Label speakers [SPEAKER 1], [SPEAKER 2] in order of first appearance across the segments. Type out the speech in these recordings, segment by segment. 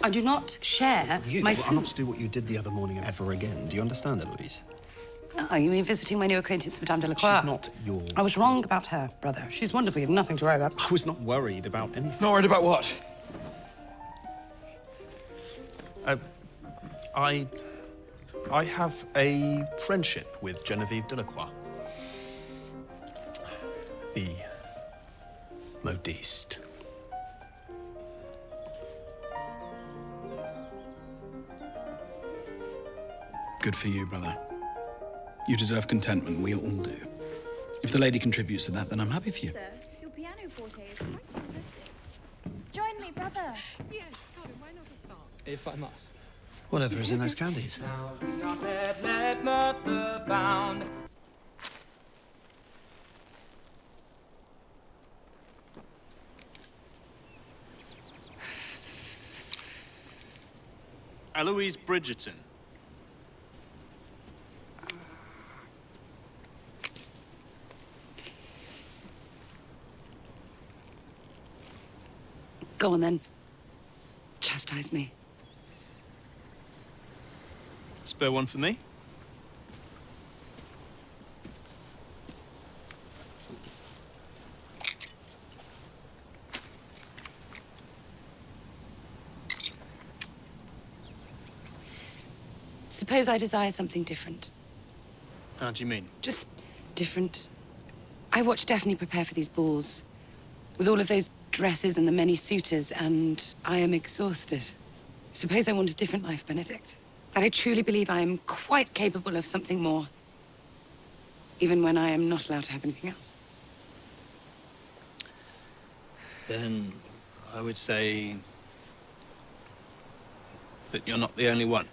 [SPEAKER 1] I do not share my food.
[SPEAKER 2] You are not to do what you did the other morning ever again. Do you understand, Eloise?
[SPEAKER 1] Oh, you mean visiting my new acquaintance, Madame Delacroix?
[SPEAKER 2] She's not your...
[SPEAKER 1] I was wrong about her, brother. She's wonderful. You have nothing to worry about.
[SPEAKER 2] I was not worried about anything.
[SPEAKER 3] Not worried about what?
[SPEAKER 2] I have a friendship with Genevieve Delacroix. The modiste.
[SPEAKER 3] Good for you, brother. You deserve contentment. We all do. If the lady contributes to that, then I'm happy for you.
[SPEAKER 4] Your pianoforte is quite impressive. Join me, brother.
[SPEAKER 5] Yes, God, why not a song?
[SPEAKER 3] If I must.
[SPEAKER 2] Whatever is in those candies.
[SPEAKER 6] Now we are let mother bound.
[SPEAKER 2] Eloise Bridgerton.
[SPEAKER 1] Go on, then. Chastise me.
[SPEAKER 2] Spare one for me?
[SPEAKER 1] Suppose I desire something different.
[SPEAKER 2] How do you mean?
[SPEAKER 1] Just different. I watched Daphne prepare for these balls, with all of those dresses and the many suitors, and I am exhausted. Suppose I want a different life, Benedict. That I truly believe I am quite capable of something more, even when I am not allowed to have anything else.
[SPEAKER 2] Then I would say that you're not the only one.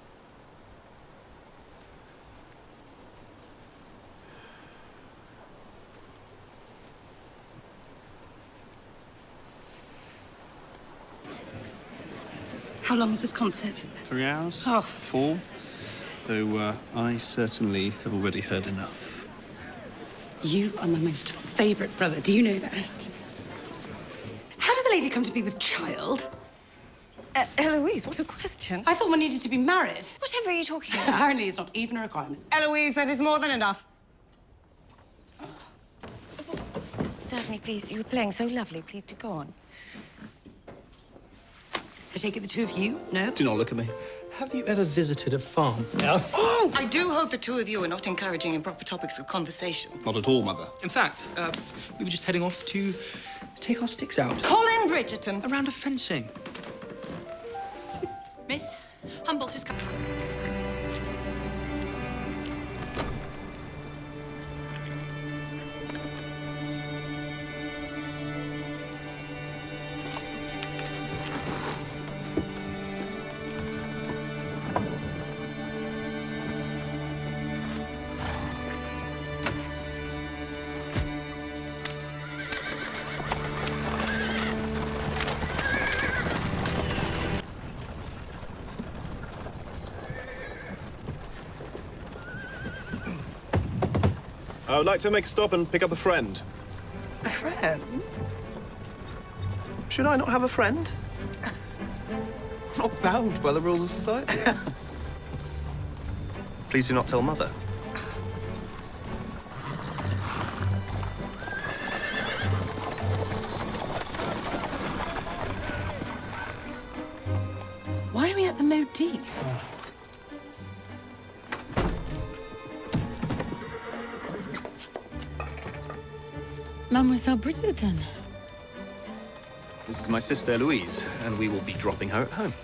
[SPEAKER 1] How long was this concert?
[SPEAKER 2] 3 hours?
[SPEAKER 1] Oh.
[SPEAKER 2] 4? Though I certainly have already heard enough.
[SPEAKER 1] You are my most favorite brother. Do you know that? How does a lady come to be with child?
[SPEAKER 5] Eloise, what a question.
[SPEAKER 1] I thought one needed to be married.
[SPEAKER 4] Whatever are you talking about?
[SPEAKER 1] Apparently, it's not even a requirement.
[SPEAKER 5] Eloise, that is more than enough.
[SPEAKER 4] Daphne, please, you were playing so lovely. Please do go on.
[SPEAKER 1] I take it the two of you? No?
[SPEAKER 2] Do not look at me.
[SPEAKER 3] Have you ever visited a farm? No.
[SPEAKER 5] Oh!
[SPEAKER 1] I do hope the two of you are not encouraging improper topics of conversation.
[SPEAKER 2] Not at all, Mother.
[SPEAKER 3] In fact, we were just heading off to take our sticks out.
[SPEAKER 5] Colin Bridgerton.
[SPEAKER 3] A round of fencing.
[SPEAKER 1] Miss, Humboldt is coming.
[SPEAKER 7] I would like to make a stop and pick up a friend.
[SPEAKER 5] A friend?
[SPEAKER 7] Should I not have a friend? Not bound by the rules of society. Please do not tell Mother.
[SPEAKER 1] Why are we at the modiste?
[SPEAKER 4] Mademoiselle Bridgerton.
[SPEAKER 7] This is my sister, Eloise, and we will be dropping her at home.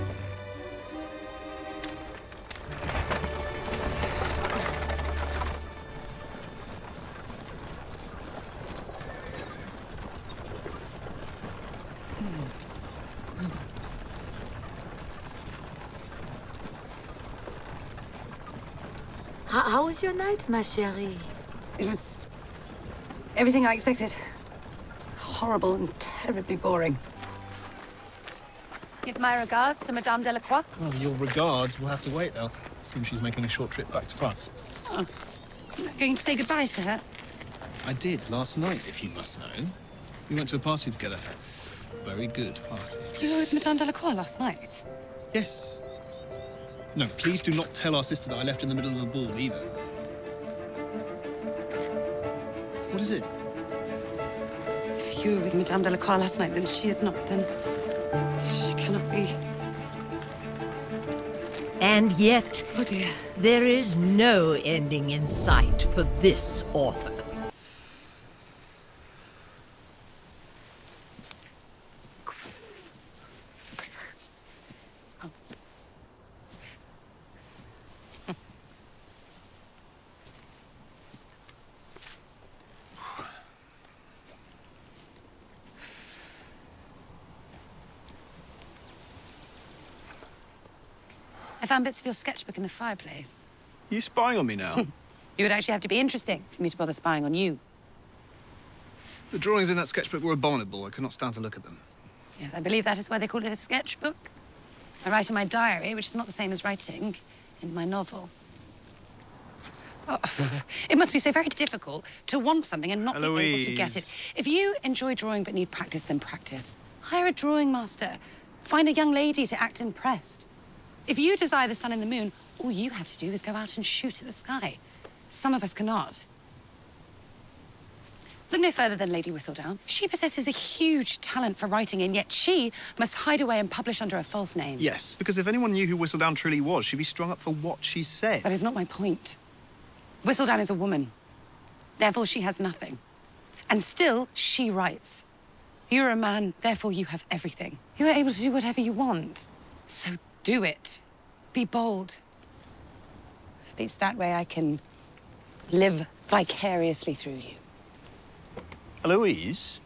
[SPEAKER 4] How was your night, ma chérie?
[SPEAKER 1] It was everything I expected. Horrible and terribly boring.
[SPEAKER 4] Give my regards to Madame Delacroix.
[SPEAKER 7] Well, your regards will have to wait, though. Seems she's making a short trip back to France.
[SPEAKER 1] Oh, you're not going to say goodbye to her?
[SPEAKER 7] I did last night, if you must know. We went to a party together. very good party.
[SPEAKER 1] You were with Madame Delacroix last night?
[SPEAKER 7] Yes. No, please do not tell our sister that I left in the middle of the ball either. What is it?
[SPEAKER 1] If you were with Madame Delacroix last night, then she is not, then she cannot be.
[SPEAKER 8] And yet,
[SPEAKER 1] Oh dear.
[SPEAKER 8] there is no ending in sight for this author.
[SPEAKER 1] I found bits of your sketchbook in the fireplace.
[SPEAKER 2] You spying on me now?
[SPEAKER 1] You would actually have to be interesting for me to bother spying on you.
[SPEAKER 7] The drawings in that sketchbook were abominable. I could not stand to look at them.
[SPEAKER 1] Yes, I believe that is why they call it a sketchbook. I write in my diary, which is not the same as writing in my novel. Oh, it must be so very difficult to want something and not be able to get it. If you enjoy drawing but need practice, then practice. Hire a drawing master. Find a young lady to act impressed. If you desire the sun and the moon, all you have to do is go out and shoot at the sky. Some of us cannot. Look no further than Lady Whistledown. She possesses a huge talent for writing, and yet she must hide away and publish under a false name.
[SPEAKER 2] Yes, because if anyone knew who Whistledown truly was, she'd be strung up for what she said.
[SPEAKER 1] That is not my point. Whistledown is a woman. Therefore, she has nothing. And still, she writes. You're a man, therefore you have everything. You are able to do whatever you want. So do it. Be bold. At least that way I can live vicariously through you.
[SPEAKER 2] Eloise?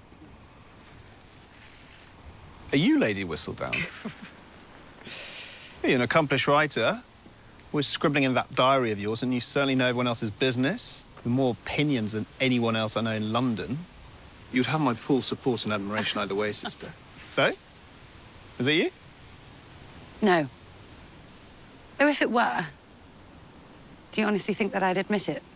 [SPEAKER 2] Are you Lady Whistledown? You're an accomplished writer. We're scribbling in that diary of yours, and you certainly know everyone else's business. With more opinions than anyone else I know in London. You'd have my full support and admiration either way, sister. So? Is it you?
[SPEAKER 1] No. Though if it were, do you honestly think that I'd admit it?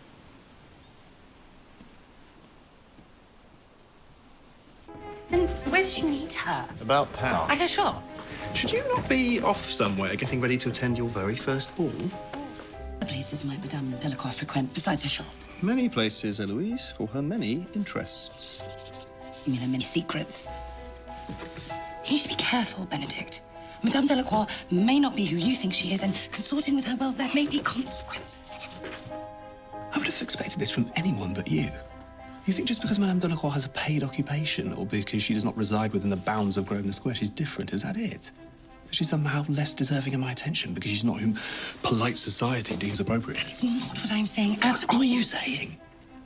[SPEAKER 1] And where did you meet her?
[SPEAKER 2] About town.
[SPEAKER 1] At a shop?
[SPEAKER 2] Should you not be off somewhere, getting ready to attend your very first ball?
[SPEAKER 1] The places might Madame Delacroix frequent besides her shop.
[SPEAKER 7] Many places, Eloise, for her many interests.
[SPEAKER 1] You mean her many secrets? You should be careful, Benedict. Madame Delacroix may not be who you think she is, and consorting with her, well, there may be consequences.
[SPEAKER 9] I would have expected this from anyone but you. You think just because Madame Delacroix has a paid occupation, or because she does not reside within the bounds of Grosvenor Square, she's different, is that it? That she's somehow less deserving of my attention because she's not whom polite society deems appropriate?
[SPEAKER 1] That is not what I'm saying at all.
[SPEAKER 9] What are you saying?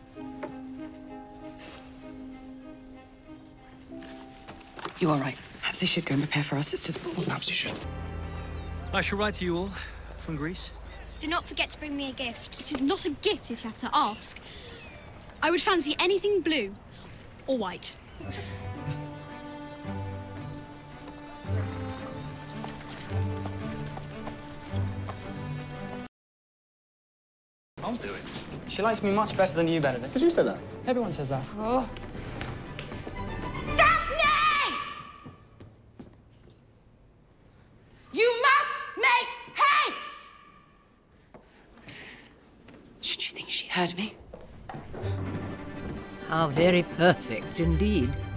[SPEAKER 1] You are right. Perhaps I should go and prepare for our sister's ball.
[SPEAKER 9] Perhaps you should.
[SPEAKER 10] I shall write to you all from Greece.
[SPEAKER 4] Do not forget to bring me a gift. It is not a gift if you have to ask. I would fancy anything blue or white.
[SPEAKER 10] I'll do it. She likes me much better than you, Benedict.
[SPEAKER 7] Did you say that?
[SPEAKER 10] Everyone says that.
[SPEAKER 1] Oh.
[SPEAKER 5] Daphne! You must make haste!
[SPEAKER 1] Should you think she heard me?
[SPEAKER 8] How very perfect indeed.